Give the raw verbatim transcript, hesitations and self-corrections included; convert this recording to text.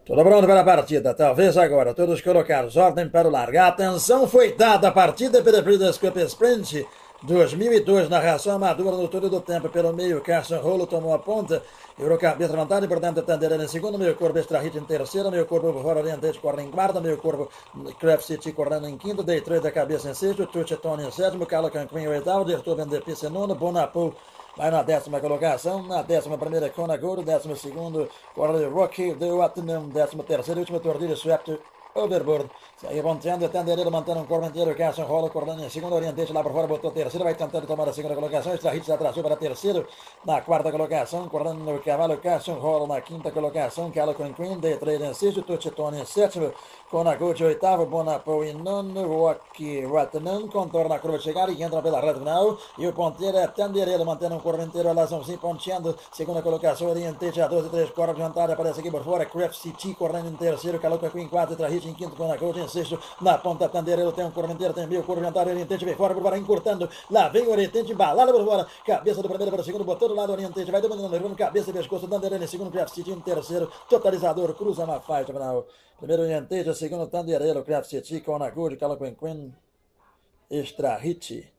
Tudo pronto para a partida, talvez agora, todos colocados, ordem para o largar, atenção, foi dada a partida pela Breeders' Cup Sprint dois mil e dois, narração amadora no túnel do tempo pelo meio, Carson Rolo tomou a ponta, Eurocabeça vantagem, portanto, Tandeira em segundo, meio corpo Extrahit em terceiro, meio corpo fora Orientete corre em quarta, meio corpo Craft City correndo em quinto, Day três da cabeça em sexto, Tucci Tony em sétimo, Carlo Canquim em oitavo, Dertuba em D P em nono, Bonapool vai na décima colocação, na décima primeira Kona Gold, décimo segundo Corley Rocky, deu Atnum, décimo terceiro, último Tordilho Swept Overboard. Segue ponteando, Tandereiro mantendo um corpo inteiro, Carson Rolo correndo em segundo, Orientete lá por fora, botou terceiro, vai tentando tomar a segunda colocação, Extrahit se atrasou para terceiro, na quarta colocação, correndo no cavalo, Carson Rolo na quinta colocação, Carlo Queen, D três em sexto, Tucci Tony em sétimo, Kona Gold oitavo, Bonapool em nono, Rocky Ratnam, contorna a curva de chegada e entra pela reta final, e o ponteiro é Tandereiro mantendo um corpo inteiro, Lazãozinho ponteando, segunda colocação, Orientete a doze, três corpos de vantagem, aparece aqui por fora, Craft City correndo em terceiro, Carlo Queen em quarto, Extrahit em quinto, Kona Gold em sexto, na ponta Tandereiro tem um corpo inteiro, tem meio corpo vantagem, Orientete vem fora por fora, encurtando, lá vem o Orientete, embalado por fora, cabeça do primeiro para o segundo, botou do lado, Orientete vai dominando, levando cabeça e pescoço, Tandereiro em segundo, Craft City em terceiro, totalizador, cruza uma faixa final, primeiro Orientete, segundo Tandereiro, Craft City, Kona Gold, Carlo Queen, Extrahit.